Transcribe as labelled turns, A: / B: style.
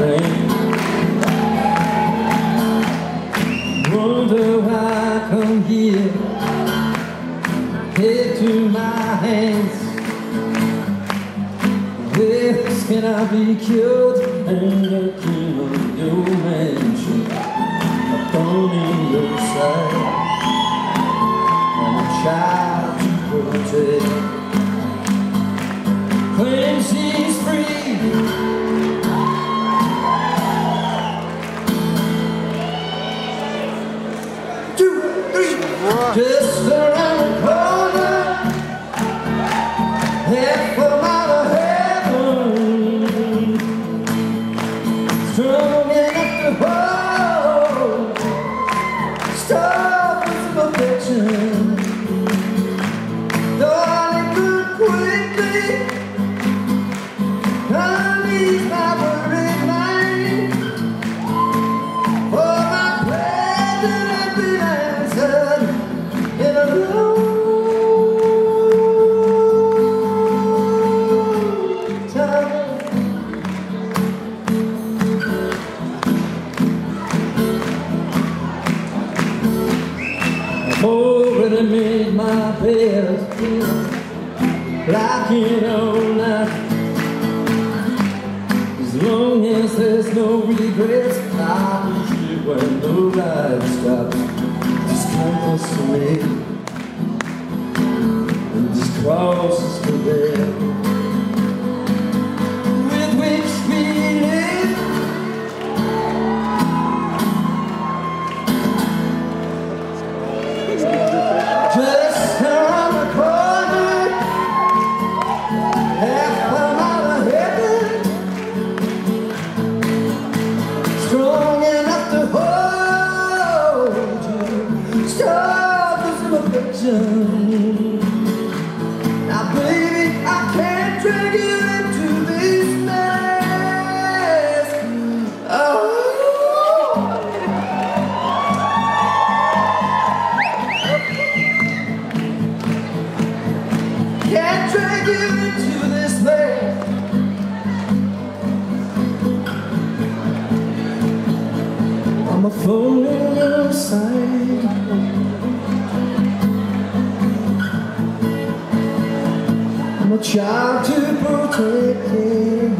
A: rain. Wonder why I come here, head to my hands. With can I be cured and the king of your mansion? A thorn in your side and a child to protect. Claims she's free, just around the corner, half a mile of heaven, strong enough to hold, stop with affection. Darling, good quickly, come ease my worried mind, for my present has been answered in a long time. I've already made my bed, lying all night. As long as there's no regrets, I'll be here when the ride stops. Just come close to me and just crosses the bed with which we live. Just around the corner, half a mile of heaven, strong enough to hold you, stop this affection. Now baby, I can't drag you into this mess. Oh, can't drag you into this mess. I'm a phone in your side, I'm a child to protect.